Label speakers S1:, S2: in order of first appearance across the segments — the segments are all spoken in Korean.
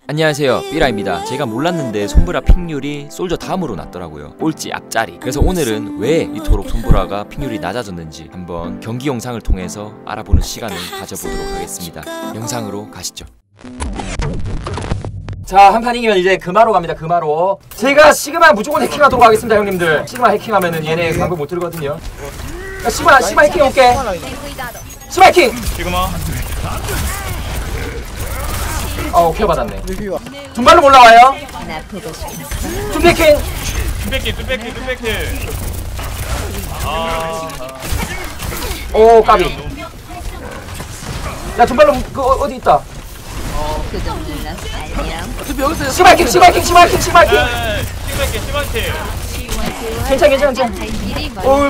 S1: 안녕하세요, 삐라입니다. 제가 몰랐는데 손브라 픽률이 솔저 다음으로 났더라고요. 꼴찌 앞자리. 그래서 오늘은 왜 이토록 손브라가 픽률이 낮아졌는지 한번 경기 영상을 통해서 알아보는 시간을 가져보도록 하겠습니다. 영상으로 가시죠.
S2: 자, 한 판 이기면 이제 금화로 갑니다. 금화로. 제가 시그마 무조건 해킹하도록 하겠습니다, 형님들. 시그마 해킹하면은 얘네 광고 못 들거든요. 야, 시그마 해킹 올게. 시그마 해킹.
S3: 시그마.
S2: 오케이 받았네. 둔발로 올라와요. 둔배킹.
S3: 뚜백기.
S2: 오, 까비. 야, 둔발로 그 어디 있다. 시그마킹. 괜찮. 오,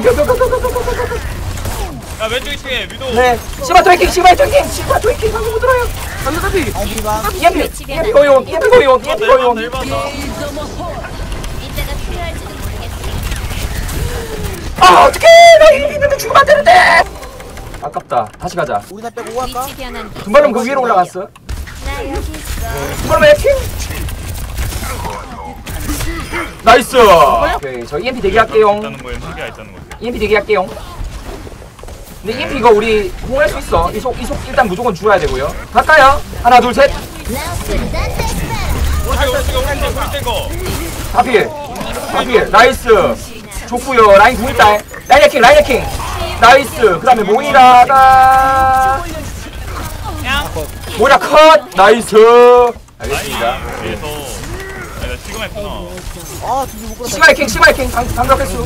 S3: 야, 왼쪽 2층에 위도.
S2: 네. 시그마 트래킹. 방금 못 들어요. EMP 고용. 아, 어떡해! 나 EMP 있는데 죽으면 안 되는데! 아깝다. 다시 가자.
S4: 우리 다 빼고 갈까?
S2: 둔발놈 그 위로 올라갔어. 둔발놈 해킹! 나이스! 오케이, 저 EMP 대기할게요.
S3: 있다는 거에 무게가 있다는 거지.
S2: EMP 대기할게요. 근데 EMP 이거 우리 호응할 수 있어. 이속 일단 무조건 죽어야 되고요. 갈까요? 하나, 둘, 셋.
S3: 오른쪽 거.
S2: 하필. 나이스. 좋구요. 라인 궁 있다. 라인 해킹. 나이스. 그 다음에 모이라가. 모이라 컷. 나이스. 알겠습니다.
S3: 뒤에서 내가 시그마 했구나.
S4: 아, 뒤지 못
S2: 시그마 해킹. 방벽 횟수.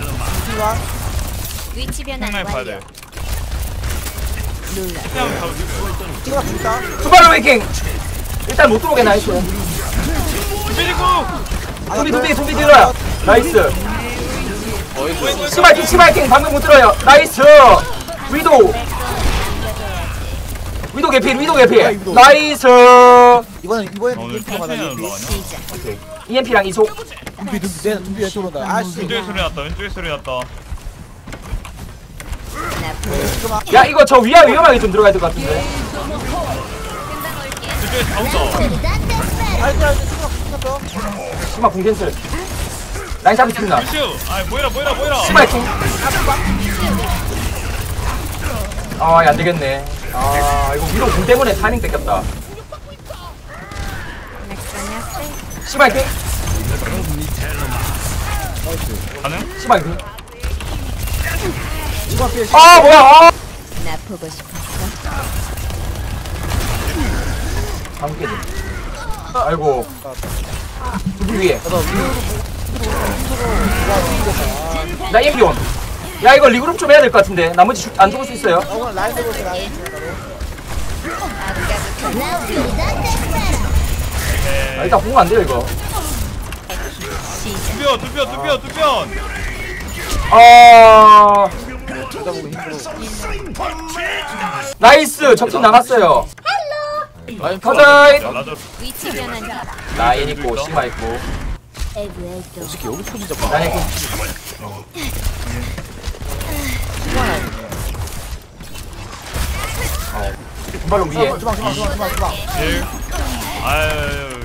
S5: 위치 변환
S3: 시그마 봐야 돼.
S5: 완료.
S3: 그냥 가도 돼.
S4: 찍어 죽다.
S2: 두발로 해킹. 일단 못 들어오게 나이스. 도비 들어요. 나이스. 시그마 해킹. 방금 못 들어요. 나이스. 위도 개피. 나이스.
S4: 이번엔
S3: 오늘
S4: EMP 받아.
S3: 천천히 올라가냐?
S2: 오케이. EMP랑 이속.
S4: 둠비 왼쪽으로 온다. 아씨.
S3: 왼쪽에 소리 났다.
S2: 야, 이거 저 위험하게 좀 들어가야 될 것 같은데.
S3: 왼쪽에 잡았다.
S4: 알지. 찍어.
S2: 시그마 궁 캔슬. 라인 잡을 수 있나?
S3: 슈. 아, 모이라.
S2: 시그마 해킹. 아, 안 되겠네. 아, 이거 위로 궁 때문에 타이밍 뺏겼다. 시그마 해킹.
S3: 가능?
S2: 시그마 해킹.
S4: 찍어 피해.
S2: 아, 뭐야?
S5: 나 보고 싶었어.
S2: 방금 깨지. 아이고. 누구 위에? 나 EMP 온. 야, 이거 리그룹 좀 해야 될 것 같은데. 나머지 안 죽을 수 있어요.
S4: 오늘 라인 들고 있어. 라인.
S2: 아, 일단 보면 안 돼요, 이거.
S3: 두 편.
S2: 아. 나이스. 적팀 나갔어요. 가자.
S3: 야, 나도
S5: 위치 변환.
S2: 라인 있고 시마 있고.
S4: 어떻게 여기 터지자.
S2: 라인 있고. 금발로 위에.
S4: 주방.
S3: 아유.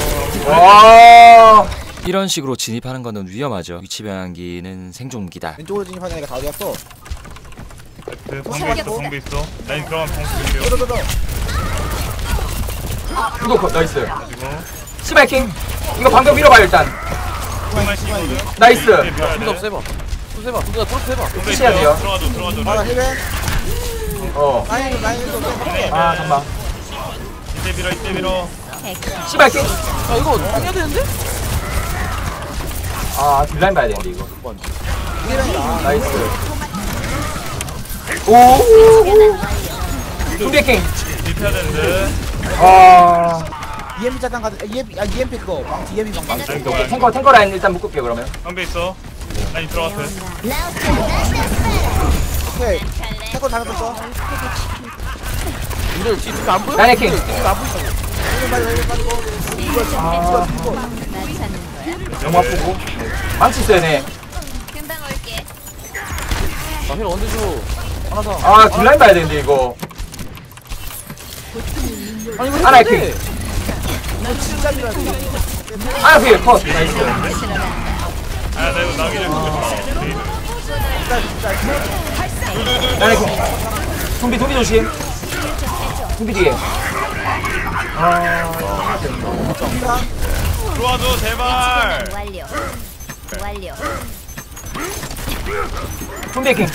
S2: 와.
S1: 이런 식으로 진입하는 거는 위험하죠. 위치 변환기는 생존기다.
S4: 왼쪽으로 진입하는 애가 다 어디 갔어?
S3: 그 방배 있어. 라인 들어가면 방배 있어요.
S4: 들어.
S2: 이거 컷. 나이스. 시마 해킹. 이거 방금 밀어봐요 일단.
S3: 정말 시거든.
S2: 나이스.
S3: 세봐.
S2: 푸시해야 돼요.
S3: 들어가죠.
S4: 아, 힐벤.
S2: 라인.
S4: 라인 좀.
S2: 아, 잠깐만.
S3: 이때 밀어.
S2: 시마 해킹.
S4: 아, 이거 당해야 되는데?
S2: 아, 딜라인 봐야 되는데 이거.
S4: 힐벤이다.
S2: 나이스. 오. 준비 해킹.
S3: 뒷해야 되는데.
S2: 아.
S4: EMP 잠깐 가자. EMP 그거. 방치 EMP 방치.
S2: 탱커 라인 일단 묶을게요 그러면.
S3: 방배 있어. 라인 들어갔어.
S4: 오케이. 태권 당했어. 이들 지금 안 보여?
S2: 라인 해킹.
S4: 안 보인다고.
S2: 아,
S5: 나 찾는 거야.
S2: 너무 아프고. 망치 있어야 돼.
S5: 금방 올게.
S4: 힐 언제 줘? 하나 더.
S2: 아, 딜라인 봐야 되는데 이거.
S4: 아니 이거
S2: 하나 해킹.
S4: 진짜 밀어야 돼.
S2: 아나 필 컷. 나이스.
S3: 아, 나 이거 나기 전에
S2: 나네 둠비 조심. 둠비 뒤에.
S3: 도와줘 제발.
S5: 완료. 완료.
S2: 둠비 킹.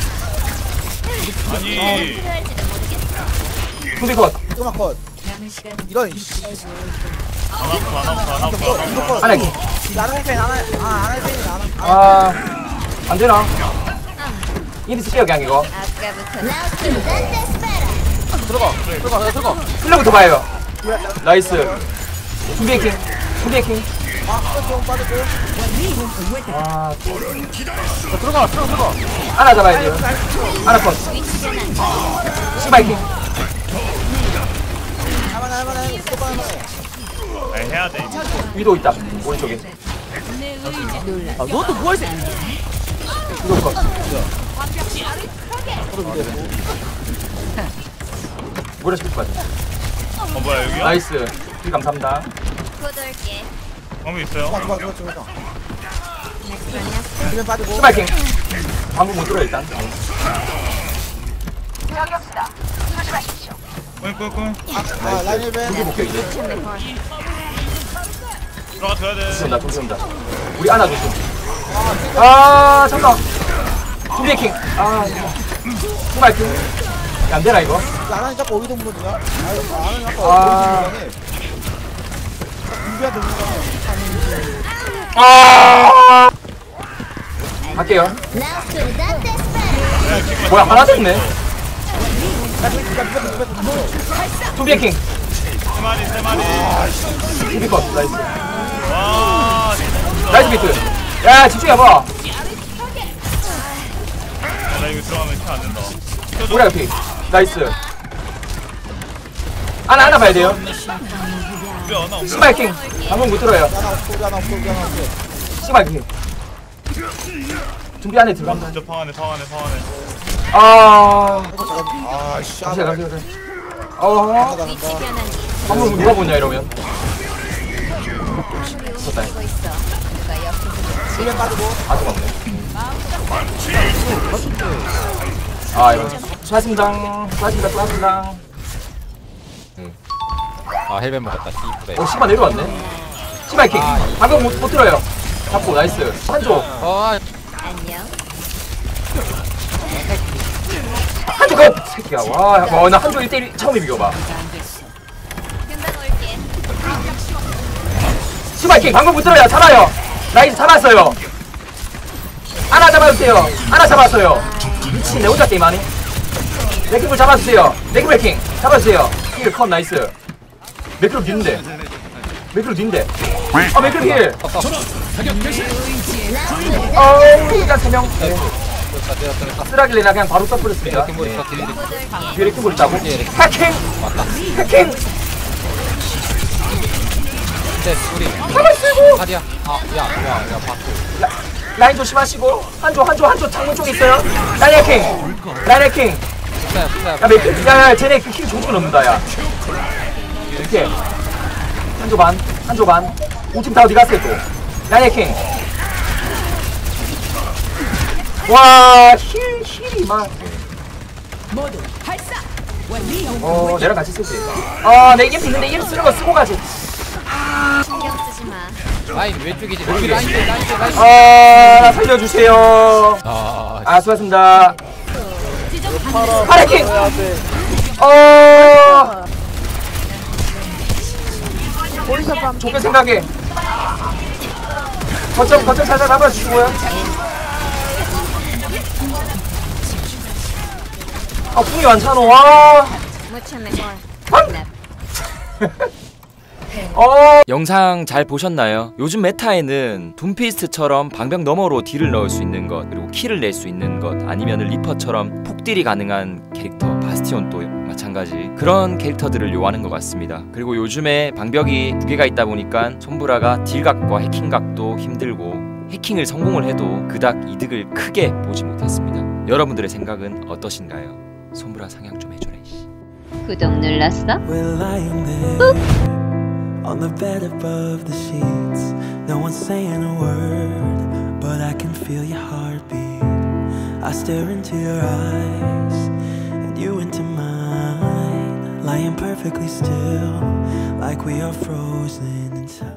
S3: 아니
S5: 필요할지도 모르겠어.
S2: 둠비 컷.
S4: 조금만 컷. 이런 이씨.
S3: 안 아파.
S4: 이거 컷.
S2: 하나 킹.
S4: 나는 안할 팬이 나는.
S2: 아 안되나? 이리 쓸게요 그냥 이거.
S5: 아까부터
S4: 들어가.
S2: 플레부터 봐요. 나이스. 둠비 킹.
S4: 좀 빠졌고.
S2: 아
S4: 들어가.
S2: 하나 잡아야 돼요. 하나 컷. 시바이 킹.
S4: 할만해. 무조건 할만해.
S3: 아니 해야 돼.
S2: 위도 있다. 오른쪽에.
S4: 아, 너도 뭐 할지?
S2: 위도 컷. 뭐라 시킬 것 같아.
S3: 뭐야 여기야?
S2: 나이스. 힐 감사합니다.
S5: 곧 올게.
S3: 방금 있어요?
S4: 좋아. 그냥 빠지고.
S2: 시바이 킹. 방금 못 들어 일단.
S3: 꿀.
S4: 아, 라인 1벤.
S2: 둠비 볼게 이제.
S3: 들어가줘야 돼.
S2: 돈다. 우리 안아 조심. 아 잠깐. 둠비 킹. 아 시바이 킹. 안 되나 이거?
S4: 나는 자꾸 어디서 물어주냐? 나는 자꾸
S2: 아.
S4: 어디서 물어주냐? 준비한테 물어주냐?
S2: 아. 갈게요. 뭐야 하나 됐네. 둠비 킹.
S3: 세 마리.
S2: 둠비 컷. 나이스.
S3: 와.
S2: 나이스 비트. 야 집중해봐.
S3: 나 이거 들어가면 차 안 된다.
S2: 우리 앞이. 나이스. 하나 봐야 돼요.
S3: 우리 하나 없어.
S2: 시바이 킹. 방금 못 들어요.
S4: 하나 없어.
S2: 시바이 킹. 준비 안에 들어간다.
S3: 진짜 방 안에.
S2: 아.
S4: 아, 씨.
S2: 갑시다.
S5: 위치 변환기.
S2: 방금 누가 보냐 이러면. 좋다.
S5: 보고 있어. 누가 옆에서
S4: 1벤 빠지고.
S2: 아직 없네. 아 이거. 수고하셨습니다.
S6: 아 헬멧 먹었다 씨부레.
S2: 시바 내려왔네. 시바이 킹. 방금 못 들어요. 잡고 나이스. 한조.
S5: 안녕.
S2: 한조 컷. 새끼야. 와, 나 한조 1대1 처음 비벼봐.
S5: 금방 올게.
S2: 시바이 킹 방금 못 들어요. 잡아요. 나이스 잡았어요. 하나 잡아주세요. 하나 잡았어요. 미친 내 혼자 게임하니? 맥크볼 잡아주세요. 맥크볼 킹 잡아주세요. 힐 컷 나이스. 맥크볼 뒤인데. 아 맥크볼 힐. 일단 3명. 쓰라길래 나 그냥 바로 써버렸습니다.
S6: 킹볼 있어 딜리.
S2: 뒤에 레킹볼 있다고? 해킹!
S6: 네 우리
S2: 잡아주고!
S6: 하디야. 아야 바꾸.
S2: 라인 조심하시고 한조 창문 쪽에 있어요. 라인 해킹!
S6: 진짜야.
S2: 야 맥크 야 쟤네 킬 종종 넣는다 야. 이렇게 한조 반 5팀 다 어디 갔어요 또. 라인 해킹. 와 힐이 막 내랑 같이 쓰지. 내 EMP 있는데 EMP 쓰는 거 쓰고 가지.
S5: 신경 쓰지 마.
S6: 라인 왼쪽이지. 우리 라인.
S2: 나 살려주세요. 수고하셨습니다. 파래킹. 좋게 생각해. 거점 살살 잡아주시고요. 궁이 많잖아. 와.
S5: 못 참을 걸.
S1: 영상 잘 보셨나요? 요즘 메타에는 둠피스트처럼 방벽 너머로 딜을 넣을 수 있는 것, 그리고 킬을 낼 수 있는 것, 아니면 리퍼처럼 폭딜이 가능한 캐릭터, 바스티온도 마찬가지 그런 캐릭터들을 요하는 것 같습니다. 그리고 요즘에 방벽이 2개가 있다 보니까 손브라가 딜각과 해킹각도 힘들고 해킹을 성공을 해도 그닥 이득을 크게 보지 못했습니다. 여러분들의 생각은 어떠신가요? 손브라 상향 좀 해줘라.
S5: 구독 눌렀어?
S7: on the bed above the sheets. No one's saying a word, but I can feel your heartbeat. I stare into your eyes, and you into mine, lying perfectly still, like we are frozen in time.